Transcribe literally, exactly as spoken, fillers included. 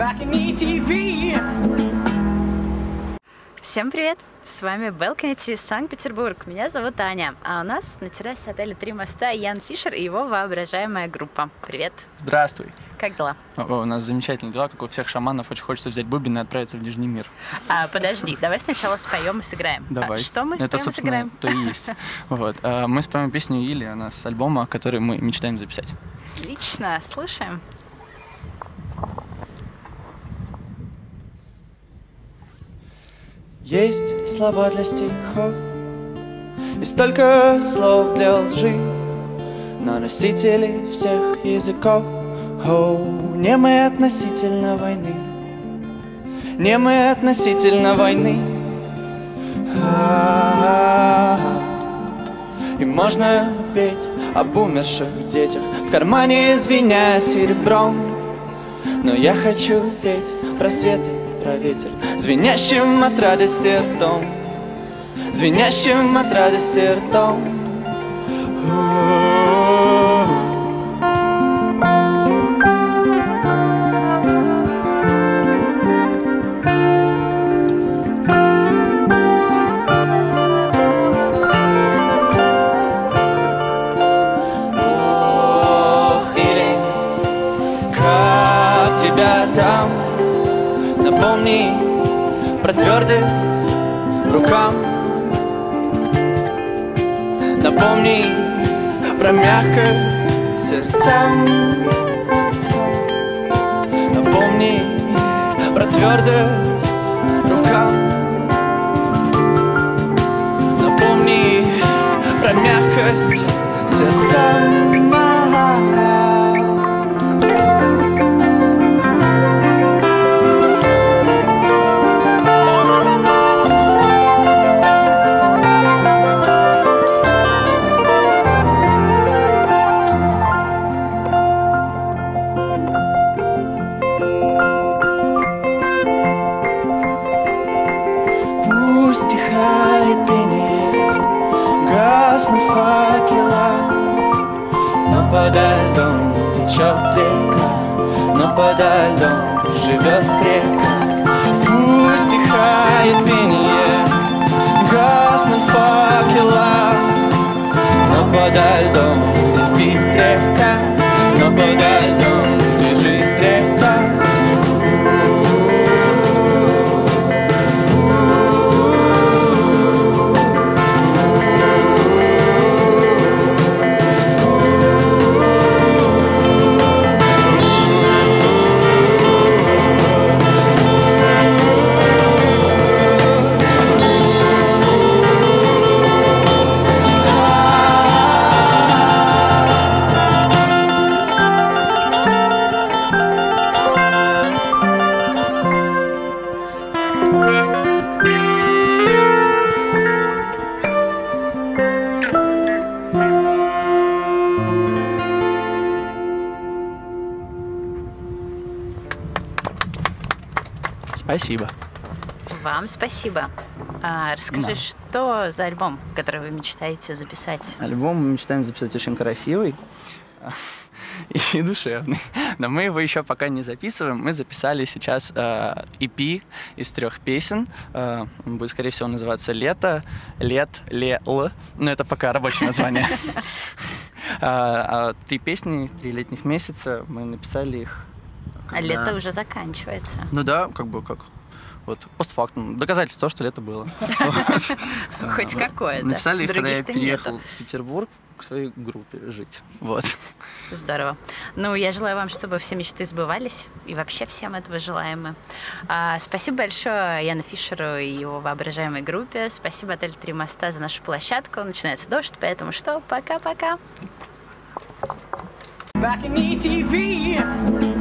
Всем привет! С вами Balcony ти ви Санкт-Петербург. Меня зовут Аня, а у нас на террасе отеля «Три моста» Ян Фишер и его воображаемая группа. Привет! Здравствуй! Как дела? О, у нас замечательные дела, как у всех шаманов. Очень хочется взять бубен и отправиться в Нижний мир. А, подожди, давай сначала споем и сыграем. Давай. А что мы Это, споем и сыграем? то и есть. Вот. А мы споем песню Или, она с альбома, который мы мечтаем записать. Отлично, слушаем. Есть слова для стихов и столько слов для лжи, но носители всех языков, оу, не мы относительно войны, не мы относительно войны. И можно петь об умерших детях, в кармане звеня серебром, но я хочу петь про свет и про ветер, звенящим от радости ртом, звенящим от радости ртом. Ох, или как тебя там? Напомни про твердость рукам, напомни про мягкость сердцам, напомни про твердость рукам, напомни про мягкость сердцам. Стихает пение, гаснут факела, но подо льдом течет река, но подо льдом живет река. Пусть стихает пение, гаснут факела, но подо льдом не спит река, но подо льдом лежит река. Спасибо. Вам спасибо. А, расскажи, Да. что за альбом, который вы мечтаете записать? Альбом мы мечтаем записать очень красивый и душевный. Но мы его еще пока не записываем. Мы записали сейчас э, и пи из трех песен. Э, он будет, скорее всего, называться «Лето», «Лет», «Ле-Л». Но это пока рабочее название. А три песни, три летних месяца, мы написали их. А лето уже заканчивается. Ну да, как бы как. Вот, постфактум. Доказательство того, что лето было. Хоть какое-то. Написали их, когда я Других-то переехал нету. в Петербург к своей группе жить. Вот. Здорово. Ну, я желаю вам, чтобы все мечты сбывались. И вообще всем этого желаем мы. А, спасибо большое Яну Фишеру и его воображаемой группе. Спасибо отелю «Три моста» за нашу площадку. Начинается дождь, поэтому что? Пока-пока. Balcony ти ви